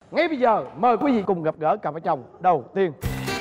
Ngay bây giờ mời quý vị cùng gặp gỡ cặp vợ chồng đầu tiên.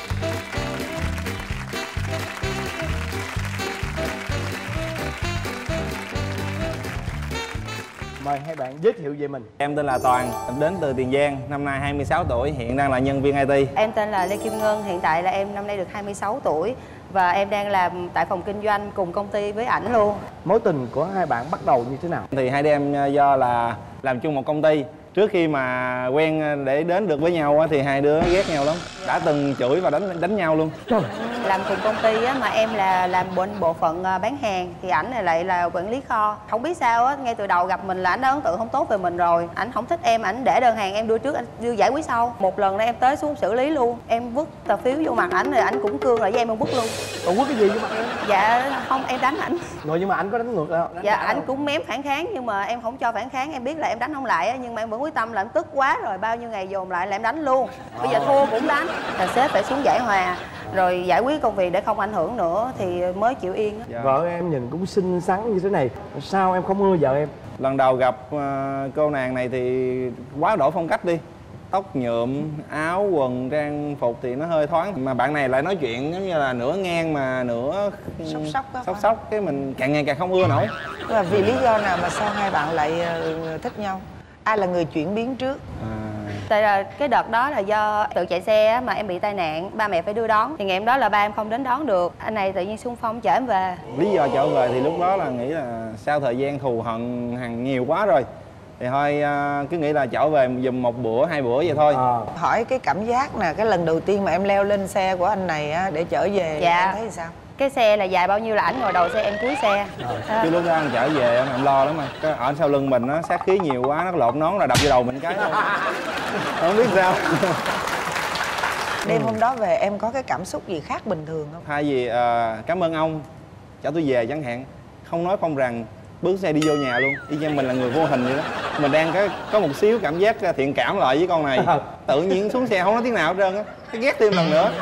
Mời hai bạn giới thiệu về mình. Em tên là Toàn, đến từ Tiền Giang, năm nay 26 tuổi, hiện đang là nhân viên IT. Em tên là Lê Kim Ngân, hiện tại là em năm nay được 26 tuổi và em đang làm tại phòng kinh doanh cùng công ty với ảnh luôn. Mối tình của hai bạn bắt đầu như thế nào? Thì hai đứa em do là làm chung một công ty. Trước khi mà quen để đến được với nhau thì hai đứa ghét nhau lắm. Đã từng chửi và đánh nhau luôn. Trời. Làm cùng công ty á, mà em là làm bên bộ phận bán hàng, thì ảnh này lại là quản lý kho. Không biết sao á, ngay từ đầu gặp mình là ảnh đã ấn tượng không tốt về mình rồi. Ảnh không thích em, ảnh để đơn hàng em đưa trước, anh đưa giải quyết sau. Một lần đó em tới xuống xử lý luôn, em vứt tờ phiếu vô mặt ảnh rồi ảnh cũng cương lại với em vứt luôn. Còn quất cái gì với mặt em? Dạ không, em đánh ảnh. Rồi nhưng mà anh có đánh ngược đâu? Dạ ảnh cũng mém phản kháng nhưng mà em không cho phản kháng, em biết là em đánh không lại á, nhưng mà em vẫn quyết tâm là em tức quá rồi, bao nhiêu ngày dồn lại là em đánh luôn. Bây giờ thua cũng đánh, là sếp phải xuống giải hòa rồi giải quyết công việc để không ảnh hưởng nữa thì mới chịu yên. Dạ. Vợ em nhìn cũng xinh xắn như thế này, sao em không ưa vợ em? Lần đầu gặp cô nàng này thì quá đổi phong cách đi. Tóc nhuộm, áo quần, trang phục thì nó hơi thoáng. Mà bạn này lại nói chuyện giống như là nửa ngang mà nửa sóc. Cái mình càng ngày càng không ưa nổi. Là vì lý do nào mà sao hai bạn lại thích nhau? Ai là người chuyển biến trước? Tại là cái đợt đó là do tự chạy xe mà em bị tai nạn, ba mẹ phải đưa đón. Thì ngày em đó là ba em không đến đón được. Anh này tự nhiên xung phong chở em về. Lý do trở về thì lúc đó là nghĩ là sau thời gian thù hận hàng nhiều quá rồi thì thôi cứ nghĩ là trở về giùm một bữa, hai bữa vậy thôi. Hỏi cái cảm giác nè, cái lần đầu tiên mà em leo lên xe của anh này á, để trở về, dạ, em thấy sao? Cái xe là dài bao nhiêu là ảnh ngồi đầu xe, em cuối xe. Cái lúc đó anh trở về em lo lắm mà. Cái ở sau lưng mình nó sát khí nhiều quá, nó lột nón là đập vô đầu mình cái thôi. Không biết sao. Đêm hôm đó về em có cái cảm xúc gì khác bình thường không? Thay vì cảm ơn ông chở tôi về chẳng hạn, không nói không rằng, bước xe đi vô nhà luôn. Y chang mình là người vô hình vậy đó. Mình đang có một xíu cảm giác thiện cảm lại với con này. Tự nhiên xuống xe không nói tiếng nào hết trơn á. Cái ghét thêm lần nữa.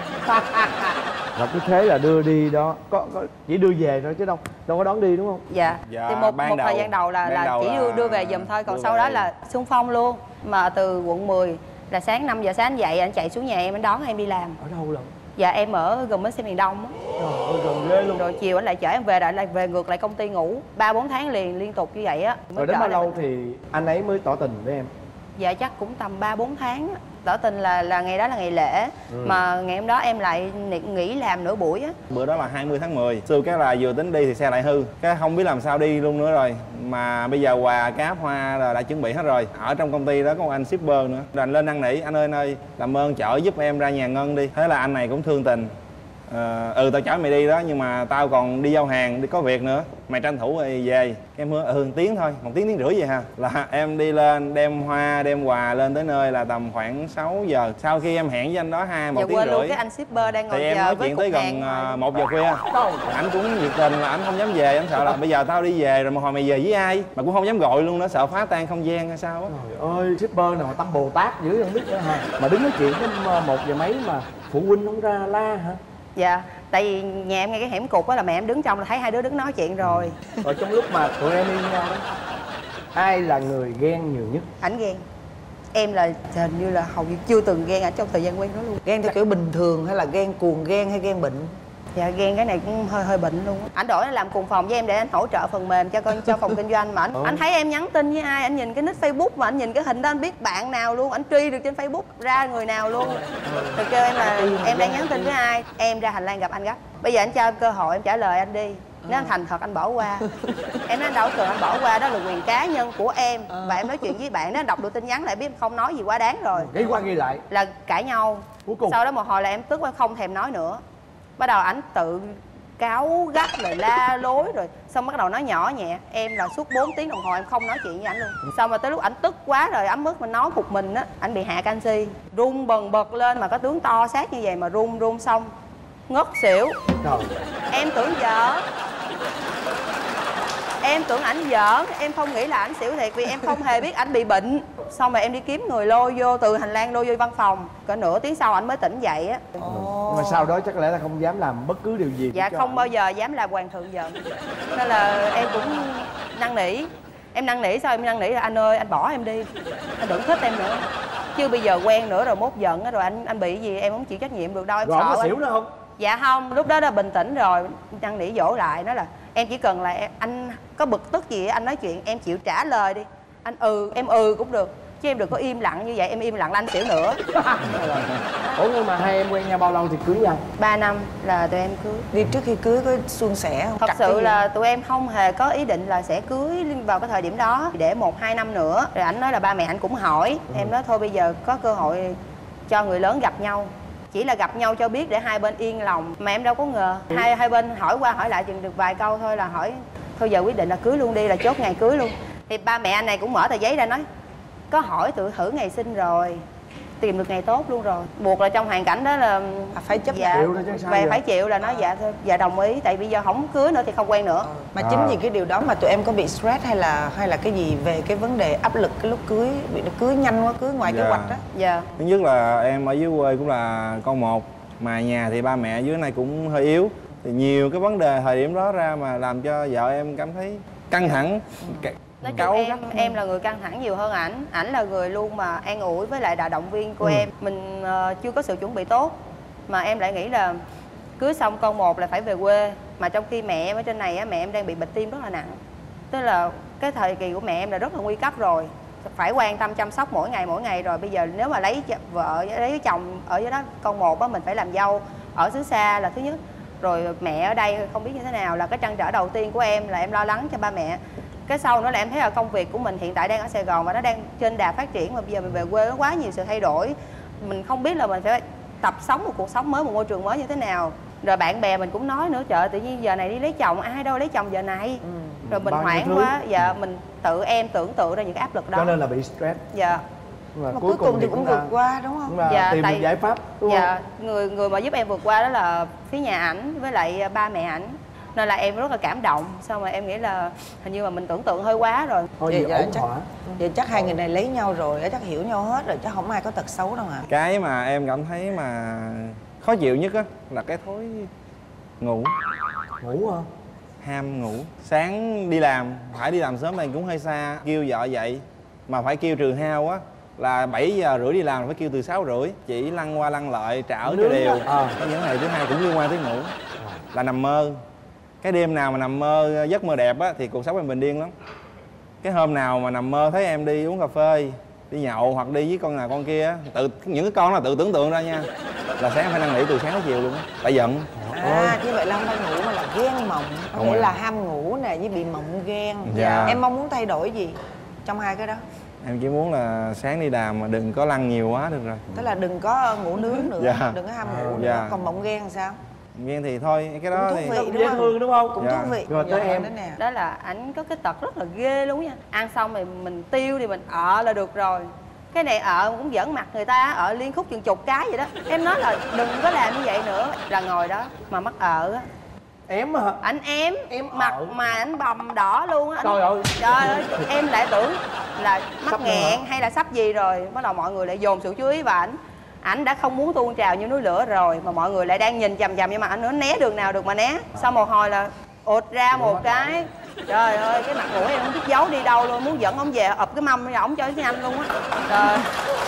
Rồi cứ thế là đưa đi đó, có chỉ đưa về thôi chứ đâu có đón đi đúng không? Dạ. Dạ, thì một thời gian đầu là chỉ đưa về giùm thôi, còn sau đó là xung phong luôn. Mà từ quận 10 là sáng 5 giờ sáng anh dậy, anh chạy xuống nhà em, anh đón em đi làm. Ở đâu lận? Dạ em ở gần bến xe miền Đông á. Trời ơi, gần ghê luôn. Rồi chiều anh lại chở em về, lại về ngược lại công ty ngủ 3-4 tháng liên tục như vậy á. Rồi đến bao lâu thì anh ấy mới tỏ tình với em? Dạ chắc cũng tầm 3-4 tháng á. Tỏ tình là ngày đó là ngày lễ. Mà ngày hôm đó em lại nghỉ làm nửa buổi á. Bữa đó là 20 tháng 10. Xưa cái là vừa tính đi thì xe lại hư. Cái không biết làm sao đi luôn nữa rồi. Mà bây giờ quà cáp hoa là đã chuẩn bị hết rồi. Ở trong công ty đó có một anh shipper nữa. Rồi anh lên năn nỉ, anh ơi làm ơn chở giúp em ra nhà Ngân đi. Thế là anh này cũng thương tình. Tao chở mày đi đó nhưng mà tao còn đi giao hàng, đi có việc nữa, mày tranh thủ rồi về. Em hứa 1 tiếng thôi, 1 tiếng rưỡi vậy ha. Là em đi lên đem hoa đem quà lên tới nơi là tầm khoảng 6 giờ. Sau khi em hẹn với anh đó một tiếng rưỡi luôn cái anh shipper đang ngồi thì em nói chuyện tới gần 1 giờ khuya. Anh cũng nhiệt tình là anh không dám về, anh sợ là bây giờ tao đi về rồi mà hồi mày về với ai, mà cũng không dám gọi luôn nữa, sợ phá tan không gian hay sao á. Trời ơi, shipper nào mà tâm Bồ Tát dữ không biết nữa hả? Mà đứng nói chuyện đến 1 giờ mấy mà phụ huynh không ra la hả? Dạ, tại vì nhà em ngay cái hẻm cục á, là mẹ em đứng trong là thấy hai đứa đứng nói chuyện rồi. Rồi trong lúc mà tụi em yêu nhau đó, ai là người ghen nhiều nhất? Ảnh ghen. Em là hình như là hầu như chưa từng ghen ảnh trong thời gian quen đó luôn. Ghen theo kiểu bình thường hay là ghen cuồng ghen hay ghen bệnh? Dạ ghen cái này cũng hơi bệnh luôn. Ảnh đổi làm cùng phòng với em để anh hỗ trợ phần mềm cho phòng kinh doanh, mà anh thấy em nhắn tin với ai, anh nhìn cái nick Facebook mà anh nhìn cái hình đó anh biết bạn nào luôn, anh truy được trên Facebook ra người nào luôn. Rồi kêu em là em đang nhắn tin với ai, em ra hành lang gặp anh gấp. Bây giờ anh cho em cơ hội em trả lời anh đi. Nếu anh thành thật anh bỏ qua. Em nói đâu cần anh bỏ qua, đó là quyền cá nhân của em. Và em nói chuyện với bạn, nó đọc được tin nhắn lại biết em không nói gì quá đáng rồi. Ghi qua ghi lại Là cãi nhau. Cuối cùng sau đó một hồi là em tức em không thèm nói nữa. Bắt đầu ảnh tự cáu gắt rồi la lối rồi xong bắt đầu nói nhỏ nhẹ. Em là suốt 4 tiếng đồng hồ em không nói chuyện với ảnh luôn. Xong rồi tới lúc ảnh tức quá rồi ấm ức mình nói một mình á, ảnh bị hạ canxi, run bần bật lên, mà có tướng to xác như vậy mà run xong ngất xỉu. Trời. Em tưởng giỡn, em tưởng ảnh giỡn, em không nghĩ là ảnh xỉu thiệt vì em không hề biết ảnh bị bệnh. Xong rồi em đi kiếm người lôi vô, từ hành lang lôi vô văn phòng, cỡ nửa tiếng sau ảnh mới tỉnh dậy á. Nhưng mà sau đó chắc lẽ là không dám làm bất cứ điều gì. Dạ không bao giờ dám làm hoàng thượng giận. Nên là em cũng năn nỉ. Em năn nỉ sao em năn nỉ là anh ơi anh bỏ em đi, anh đừng thích em nữa. Chứ bây giờ quen nữa rồi mốt giận á, rồi anh bị gì em không chịu trách nhiệm được đâu, em rồi sợ ông có anh. xỉu nữa không? Dạ không, lúc đó đã bình tĩnh rồi. Năn nỉ dỗ lại, nói là em chỉ cần là anh có bực tức gì anh nói chuyện, em chịu trả lời đi. Anh em cũng được, chứ em đừng có im lặng như vậy, em im lặng là anh xỉu nữa. Ủa nhưng mà hai em quen nhau bao lâu thì cưới nhau? 3 năm là tụi em cưới. Đi trước khi cưới có suôn sẻ không? Thật Trật cái sự gì? là tụi em không hề có ý định là sẽ cưới vào cái thời điểm đó, để 1-2 năm nữa. Rồi ảnh nói là ba mẹ anh cũng hỏi. Em nói thôi bây giờ có cơ hội cho người lớn gặp nhau, chỉ là gặp nhau cho biết để hai bên yên lòng. Mà em đâu có ngờ hai bên hỏi qua hỏi lại chừng được vài câu thôi là hỏi thôi giờ quyết định là cưới luôn đi, là chốt ngày cưới luôn. Thì ba mẹ anh này cũng mở tờ giấy ra nói có hỏi tự thử ngày sinh rồi, tìm được ngày tốt luôn rồi. Buộc là trong hoàn cảnh đó là phải chấp dạ, chịu đó chứ sao giờ. phải chịu là nói dạ thôi, dạ đồng ý, tại bây giờ không cưới nữa thì không quen nữa. Mà chính vì cái điều đó mà tụi em có bị stress hay là cái gì về cái vấn đề áp lực cái lúc cưới, bị nó cưới nhanh quá, cưới ngoài kế hoạch đó? Dạ. Thứ nhất là em ở dưới quê cũng là con một, mà nhà thì ba mẹ dưới này cũng hơi yếu, thì nhiều cái vấn đề thời điểm đó ra mà làm cho vợ em cảm thấy căng thẳng. Nói chung em là người căng thẳng nhiều hơn ảnh là người luôn mà an ủi với lại là động viên của em. Mình chưa có sự chuẩn bị tốt mà em lại nghĩ là cưới xong con một là phải về quê, mà trong khi mẹ em ở trên này á, mẹ em đang bị bệnh tim rất là nặng, tức là cái thời kỳ của mẹ em là rất là nguy cấp rồi, phải quan tâm chăm sóc mỗi ngày rồi. Bây giờ nếu mà lấy vợ lấy chồng ở dưới đó con một á, mình phải làm dâu ở xứ xa là thứ nhất, rồi mẹ ở đây không biết như thế nào là cái trăn trở đầu tiên của em, là em lo lắng cho ba mẹ. Cái sau nữa là em thấy là công việc của mình hiện tại đang ở Sài Gòn và nó đang trên đà phát triển, mà bây giờ mình về quê nó quá nhiều sự thay đổi, mình không biết là mình phải tập sống một cuộc sống mới, một môi trường mới như thế nào. Rồi bạn bè mình cũng nói nữa, trời tự nhiên giờ này đi lấy chồng, ai đâu lấy chồng giờ này. Rồi mình hoảng quá, dạ mình em tưởng tượng ra những cái áp lực đó, cho nên là bị stress. dạ. Mà cuối cùng thì cũng vượt qua đúng không? Dạ, tìm được giải pháp đúng dạ, không? người mà giúp em vượt qua đó là phía nhà ảnh với lại ba mẹ ảnh, nên là em rất là cảm động. Xong rồi em nghĩ là hình như mà mình tưởng tượng hơi quá rồi. Thôi Vậy vậy ổn chắc, thỏa. vậy chắc hai người này lấy nhau rồi chắc hiểu nhau hết rồi, chắc không ai có tật xấu đâu hả? Cái mà em cảm thấy mà khó chịu nhất á là cái thói ngủ. Ngủ hả? Ham ngủ. Sáng đi làm, phải đi làm sớm này cũng hơi xa, kêu vợ dậy mà phải kêu trừ hao á là 7:30 đi làm, phải kêu từ 6:30. Chỉ lăn qua lăn lại trảo cho đều. Cái những ngày thứ hai cũng liên quan tới ngủ, là nằm mơ. Cái đêm nào mà nằm mơ giấc mơ đẹp á thì cuộc sống em bình yên lắm. Cái hôm nào mà nằm mơ thấy em đi uống cà phê, đi nhậu hoặc đi với con nào con kia, những cái con là tự tưởng tượng ra nha, là sáng phải năn nỉ từ sáng tới chiều luôn á, tại giận. Như vậy là không phải ngủ mà là ghen mộng, có nghĩa là ham ngủ nè với bị mộng ghen. Dạ. Em mong muốn thay đổi gì trong hai cái đó? Em chỉ muốn là sáng đi làm mà đừng có lăn nhiều quá được rồi. Tức là đừng có ngủ nướng nữa, Dạ. đừng có ham ngủ nữa. Dạ. Còn mộng ghen thì sao? Ghen thì thôi, cái đó Cũng thì thú vị Dễ thương đúng không? Cũng Dạ. thú vị. Rồi tới em. đó nè. Đó là ảnh có cái tật rất là ghê luôn nha. Ăn xong thì mình tiêu thì mình là được rồi. Cái này cũng giỡn mặt người ta, liên khúc chừng chục cái vậy đó. Em nói là đừng có làm như vậy nữa. Là ngồi đó mà mắc á, Em hả? ảnh mặt mà ảnh bầm đỏ luôn á. Trời ơi. Em lại tưởng là mắc Sắp nghẹn hay là sắp gì rồi, bắt đầu mọi người lại dồn sự chú ý vào ảnh đã không muốn tuôn trào như núi lửa rồi, mà mọi người lại đang nhìn chằm chằm, nhưng mà ảnh nữa né đường nào được mà né. Sau một hồi là ụt ra một cái, trời ơi cái mặt mũi em không biết giấu đi đâu luôn, muốn dẫn ông về ập cái mâm ra ổng cho cái nhanh luôn á. Trời.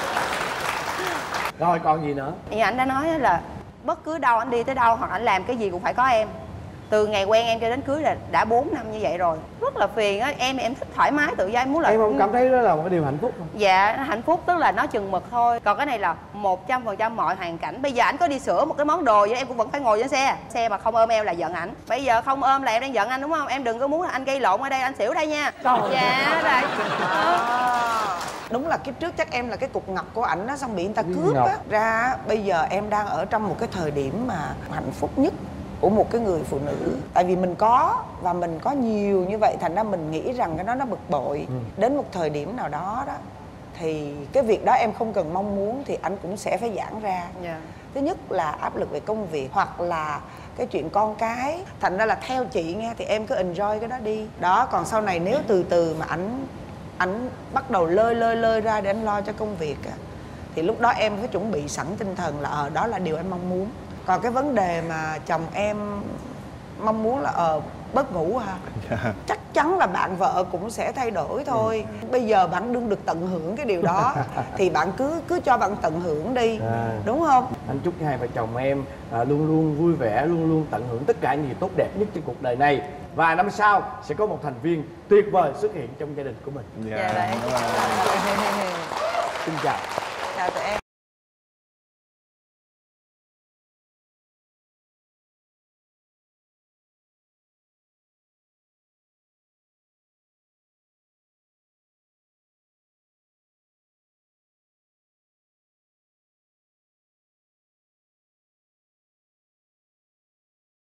Rồi còn gì nữa? Thì ảnh đã nói là bất cứ đâu ảnh đi tới đâu hoặc ảnh làm cái gì cũng phải có em. Từ ngày quen em cho đến cưới là đã 4 năm như vậy rồi, rất là phiền á. Em thích thoải mái tự do, em muốn là Em không cảm thấy đó là một cái điều hạnh phúc không? dạ hạnh phúc, tức là nó chừng mực thôi. Còn cái này là 100% mọi hoàn cảnh. Bây giờ ảnh có đi sửa một cái món đồ vậy em cũng vẫn phải ngồi trên xe mà không ôm em là giận ảnh. Bây giờ không ôm là em đang giận anh đúng không? Em đừng có muốn là anh gây lộn ở đây, anh xỉu đây nha. Dạ rồi. Đúng là kiếp trước chắc em là cái cục ngọc của ảnh đó, xong bị người ta cướp á. Ra bây giờ em đang ở trong một cái thời điểm mà hạnh phúc nhất của một cái người phụ nữ. Tại vì mình có và mình có nhiều như vậy, thành ra mình nghĩ rằng cái đó nó bực bội. Đến một thời điểm nào đó đó thì cái việc đó em không cần mong muốn thì anh cũng sẽ phải giãn ra. Thứ nhất là áp lực về công việc hoặc là cái chuyện con cái. Thành ra là theo chị nghe thì em cứ enjoy cái đó đi. Đó, còn sau này nếu từ từ mà ảnh bắt đầu lơi ra để anh lo cho công việc á, thì lúc đó em phải chuẩn bị sẵn tinh thần là đó là điều anh mong muốn. Còn cái vấn đề mà chồng em mong muốn là Bớt ngủ hả? Dạ. Chắc chắn là bạn vợ cũng sẽ thay đổi thôi. Bây giờ bạn đừng được tận hưởng cái điều đó thì bạn cứ cho bạn tận hưởng đi, đúng không? Anh chúc hai vợ chồng em luôn luôn vui vẻ, luôn luôn tận hưởng tất cả những gì tốt đẹp nhất trên cuộc đời này. Và năm sau sẽ có một thành viên tuyệt vời xuất hiện trong gia đình của mình. Dạ. Dạ, Đúng rồi. Xin chào. Chào tụi em.